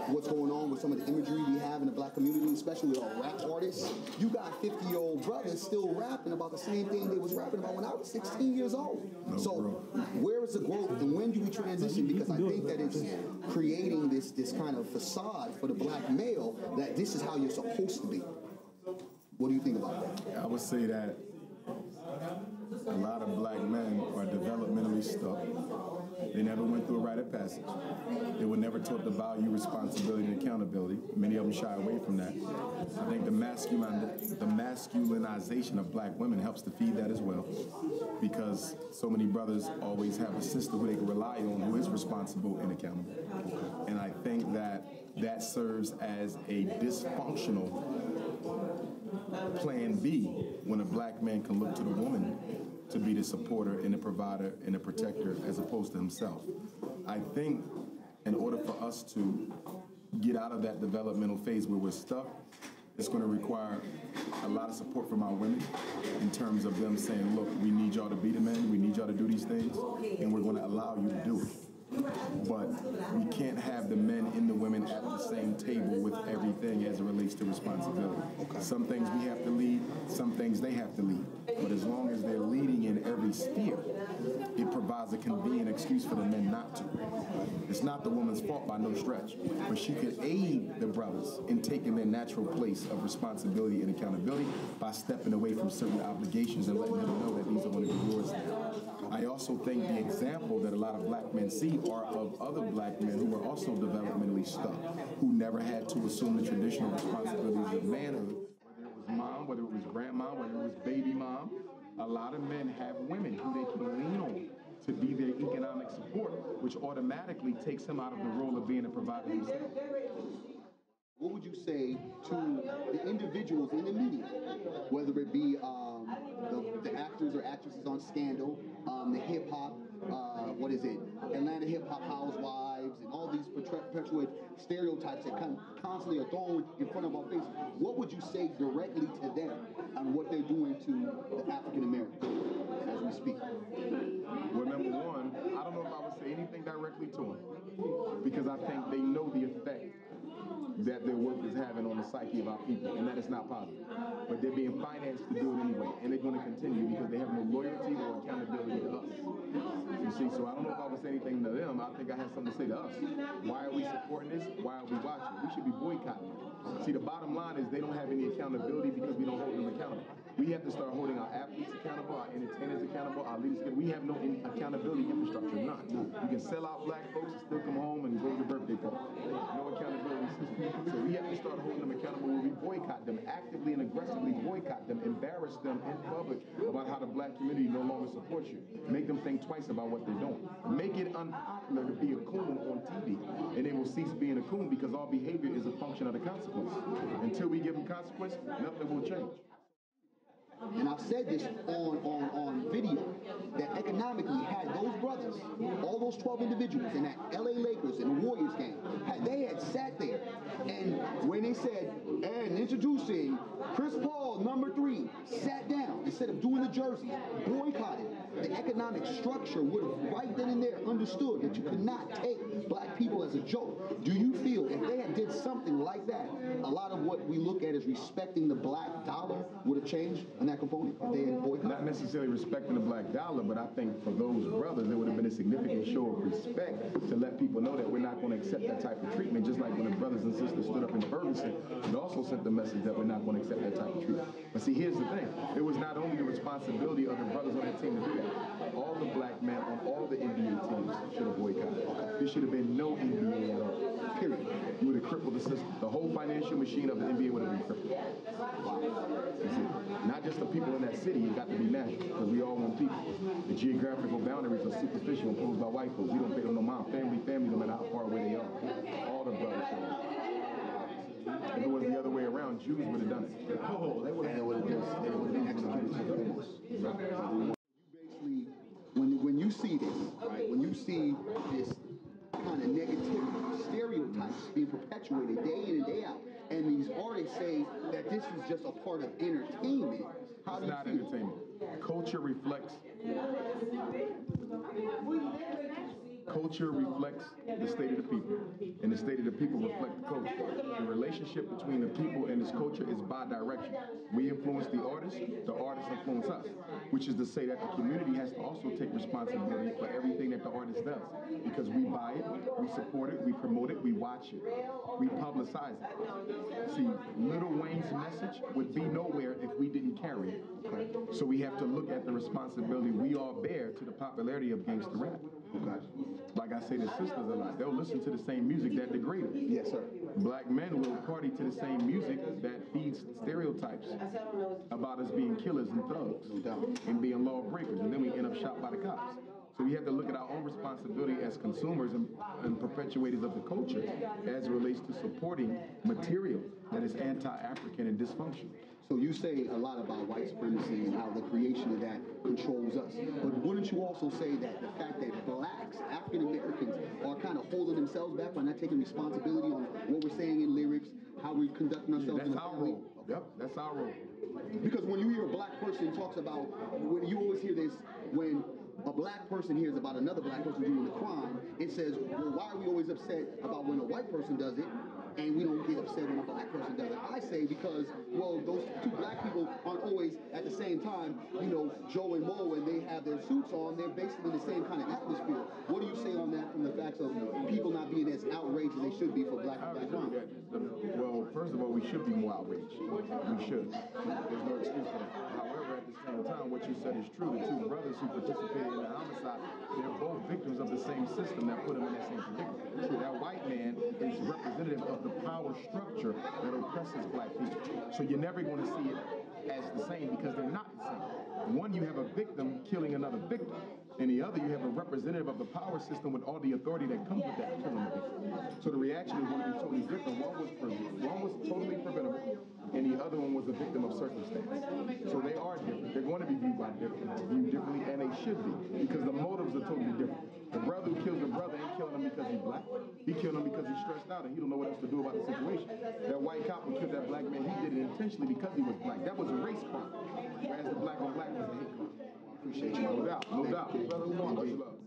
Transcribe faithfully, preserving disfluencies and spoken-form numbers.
what's going on with some of the imagery we have in the black community, especially with our rap artists. You got fifty-year-old brothers still rapping about the same thing they was rapping about when I was sixteen years old. No, so bro. where is the growth and when do we transition? Because I think that it's creating this, this kind of facade for the black male that this is how you're supposed to be. What do you think about that? I would say that a lot of black men are developmentally stuck. They never went through a rite of passage. They were never taught the value, responsibility, and accountability. Many of them shy away from that. I think the masculine, the masculinization of black women helps to feed that as well, because so many brothers always have a sister who they can rely on who is responsible and accountable. And I think that that serves as a dysfunctional plan B when a black man can look to the woman to be the supporter and the provider and the protector as opposed to himself. I think in order for us to get out of that developmental phase where we're stuck, it's going to require a lot of support from our women in terms of them saying, look, we need y'all to be the men, we need y'all to do these things, and we're going to allow you to do it. But we can't have the men and the women at the same table with everything as it relates to responsibility. Okay. Some things we have to lead, some things they have to lead. But as long as they're leading in every sphere, it provides a convenient excuse for the men not to. It's not the woman's fault by no stretch, but she could aid the brothers in taking their natural place of responsibility and accountability by stepping away from certain obligations and letting them know that these are going to be yours now. I also think the example that a lot of black men see are of other black men who are also developmentally stuck, who never had to assume the traditional responsibilities of manhood, whether it was mom, whether it was grandma, whether it was baby mom. A lot of men have women who they can lean on to be their economic support, which automatically takes him out of the role of being a provider himself. What would you say to the individuals in the media, whether it be um, the, the actors or actresses on Scandal, um, the hip-hop, uh, what is it, Atlanta hip-hop housewives, and all these perpetuate stereotypes that con constantly are thrown in front of our faces? What would you say directly to them on what they're doing to the African Americans as we speak? Well, number one, I don't know if I would say anything directly to them, because I think they know the effect that their work is having on the psyche of our people, and that is not positive. But they're being financed to do it anyway, and they're going to continue because they have no loyalty or accountability to us. You see, so I don't know if I would say anything to them. I think I have something to say to us. Why are we supporting this? Why are we watching? We should be boycotting it. See, the bottom line is they don't have any accountability because we don't hold them accountable. We have to start holding our athletes accountable, our entertainers accountable, our leaders accountable. We have no accountability infrastructure, none. You can sell out black folks and still come home and go to the birthday party. No accountability system. So we have to start holding them accountable when we boycott them, actively and aggressively boycott them, embarrass them in public about how the black community no longer supports you. Make them think twice about what they're doing. Make it unpopular to be a coon on T V, and they will cease being a coon because all behavior is a function of the consequence. Until we give them consequence, nothing will change. And I've said this on, on, on video, that economically, had those brothers, all those twelve individuals in that L A Lakers and the Warriors game, had they had sat there, and when they said, and introducing Chris Paul, number three, sat down, instead of doing the jerseys, boycotted, the economic structure would have right then and there understood that you could not take black people as a joke. Do you feel if they had did something like that, a lot of what we look at as respecting the black dollar would have changed in that component if they had boycotted? Not necessarily respecting the black dollar, but I think for those brothers, there would have been a significant show of respect to let people know that we're not going to accept that type of treatment, just like when the brothers and sisters stood up in Ferguson, it also sent the message that we're not going to accept that type of treatment. But see, here's the thing. It was not only the responsibility of the brothers on that team to do that. All the black men on all the N B A teams should have boycotted. There should have been no N B A at all. Period. You would have crippled the system. The whole financial machine of the N B A would have been crippled. Wow. Not just the people in that city, it got to be national, because we all want people. The geographical boundaries are superficial, imposed by white folks. We don't pay them no mind. Family, family, no matter how far away they are. All the brothers should. If it was the other way around, Jews would have done it. Oh, they would have been executed. Right. Basically, when when you see this, right? When you see this kind of negativity, stereotypes being perpetuated day in and day out, and these artists say that this is just a part of entertainment. How it's do you not feel? Entertainment. Culture reflects. Culture reflects the state of the people, and the state of the people reflect the culture. The relationship between the people and this culture is bi-directional. We influence the artist, the artist influence us, which is to say that the community has to also take responsibility for everything that the artist does, because we buy it, we support it, we promote it, we watch it, we publicize it. See, Lil Wayne's message would be nowhere if we didn't carry it. Okay? So we have to look at the responsibility we all bear to the popularity of gangster rap. Okay. Like I say to sisters a lot, they'll listen to the same music that degraded. Yes, sir. Black men will party to the same music that feeds stereotypes about us being killers and thugs and being lawbreakers, and then we end up shot by the cops. So we have to look at our own responsibility as consumers and, and perpetuators of the culture as it relates to supporting material that is anti-African and dysfunctional. So you say a lot about white supremacy and how the creation of that controls us. But wouldn't you also say that the fact that blacks, African Americans, are kind of holding themselves back by not taking responsibility on what we're saying in lyrics, how we're conducting ourselves yeah, in the that's our family? role. Yep, that's our role. Because when you hear a black person talks about, when you always hear this, when a black person hears about another black person doing the crime, it says, well, why are we always upset about when a white person does it, and we don't get upset when a black person does it? I say because, well, those two black people aren't always at the same time, you know, Joe and Mo, and they have their suits on, they're basically in the same kind of atmosphere. What do you say on that from the facts of people not being as outraged as they should be for black, black crime? Well, first of all, we should be more outraged. We should. There's no excuse for that. However, at the same time, what you said is true. The two brothers who participated in the homicide, they're both victims of the same system that put them in that same predicament. That white man is representative of the power structure that oppresses black people. So you're never going to see it as the same because they're not the same. One, you have a victim killing another victim. And the other, you have a representative of the power system with all the authority that comes with that killing the victim. So the reaction is going to be totally different. One was one was totally preventable, and the other one was a victim of circumstance. So they are different. They're going to be viewed by different, viewed differently, and they should be, because the motives are totally different. The brother who kills the brother ain't killing him because he's black. He killed him because he's stressed out and he don't know what else to do about the situation. That white cop who killed that black man, he did it intentionally because he was black. That was a race crime, whereas the black on black was a hate crime. Appreciate you. No doubt, no doubt. Brother, much love.